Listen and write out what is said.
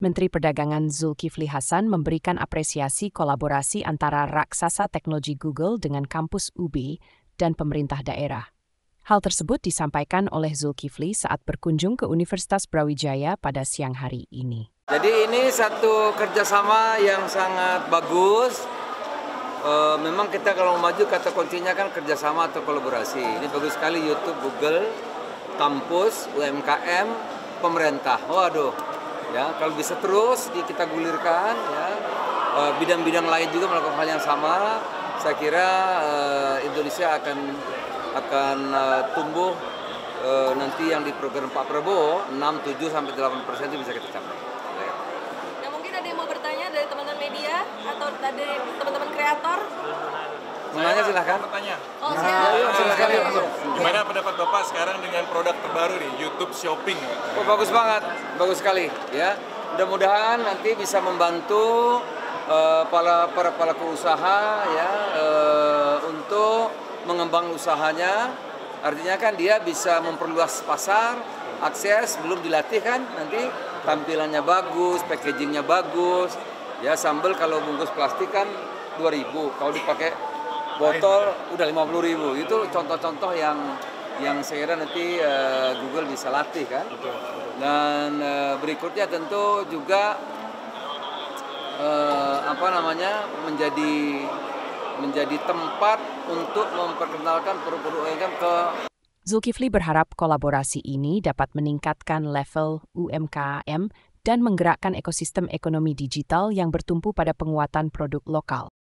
Menteri Perdagangan Zulkifli Hasan memberikan apresiasi kolaborasi antara raksasa teknologi Google dengan kampus UB dan pemerintah daerah. Hal tersebut disampaikan oleh Zulkifli saat berkunjung ke Universitas Brawijaya pada siang hari ini. Jadi ini satu kerjasama yang sangat bagus. Memang kita kalau mau maju kata kuncinya kan kerjasama atau kolaborasi. Ini bagus sekali YouTube, Google, kampus, UMKM, pemerintah. Waduh, ya kalau bisa terus kita gulirkan, ya bidang-bidang lain juga melakukan hal yang sama. Saya kira Indonesia akan tumbuh nanti yang di program Pak Prabowo 6, 7 sampai 8% itu bisa kita capai. Ya mungkin ada yang mau bertanya dari teman-teman media atau dari teman-teman kreator? Menanya silahkan. Oh silakan. Gimana pendapat Bapak sekarang dengan produk terbaru nih, YouTube Shopping? Oh, bagus banget, bagus sekali ya. Mudah-mudahan nanti bisa membantu para pelaku usaha ya untuk mengembang usahanya. Artinya kan dia bisa memperluas pasar, akses, belum dilatih kan nanti tampilannya bagus, packagingnya bagus. Ya sambal kalau bungkus plastik kan 2.000, kalau dipakai botol udah 50.000. Itu contoh-contoh yang saya kira nanti Google bisa latih kan. Dan berikutnya tentu juga menjadi tempat untuk memperkenalkan produk-produk UMKM ke. Zulkifli berharap kolaborasi ini dapat meningkatkan level UMKM dan menggerakkan ekosistem ekonomi digital yang bertumpu pada penguatan produk lokal.